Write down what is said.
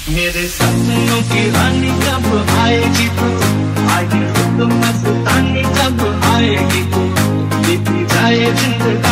मेरे सपनों की रानी जब आएगी तू, आएगी तो मस्तानी जब आएगी तू, बीती जाए जिंदगी